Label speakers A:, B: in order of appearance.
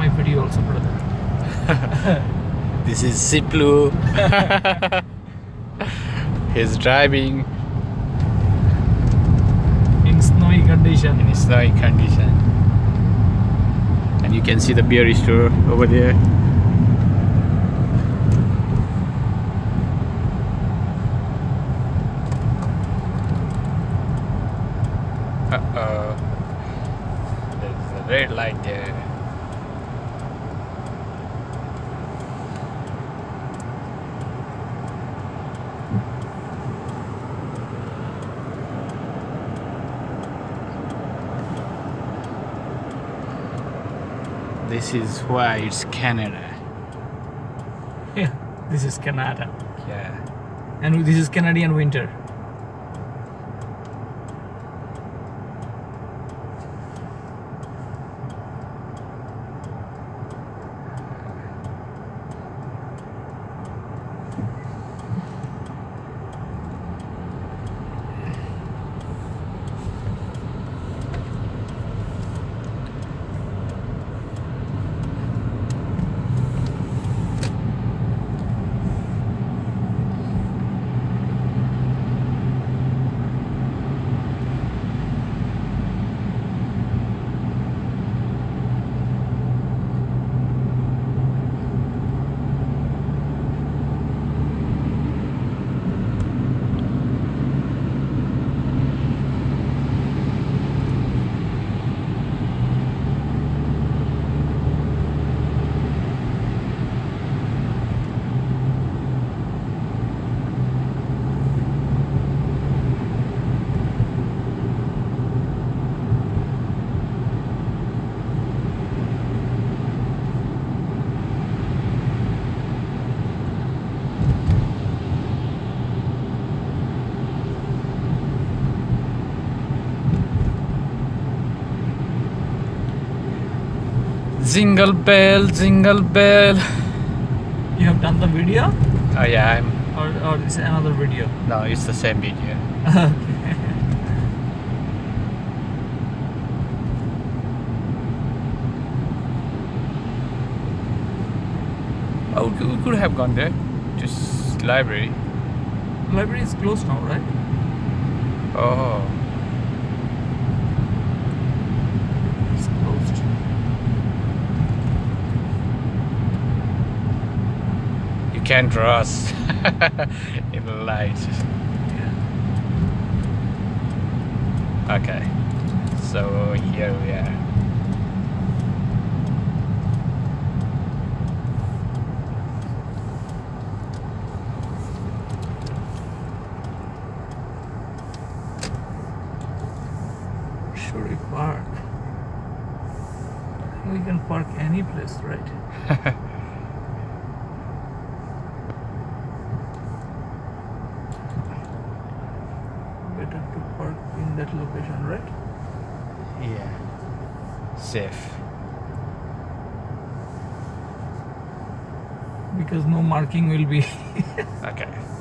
A: my video also, brother.
B: This is Siplu. He's driving
A: In snowy condition.
B: in snowy condition. And you can see the beer store over there. Uh-oh. There's a red light there. This is why it's Canada.
A: Yeah, this is Canada.
B: Yeah.
A: And this is Canadian winter.
B: Jingle bell, jingle bell.
A: You have done the video?
B: Oh yeah,
A: Or is it another video?
B: no, it's the same video.
A: Okay.
B: Oh, we could have gone there. Just library.
A: Library is closed now, right?
B: Oh,
A: It's closed.
B: you can't draw us in the light. Okay, so here we are.
A: Should we park? We can park any place, right? Better to park in that location, right?
B: Yeah, safe.
A: Because no marking will be.
B: Okay.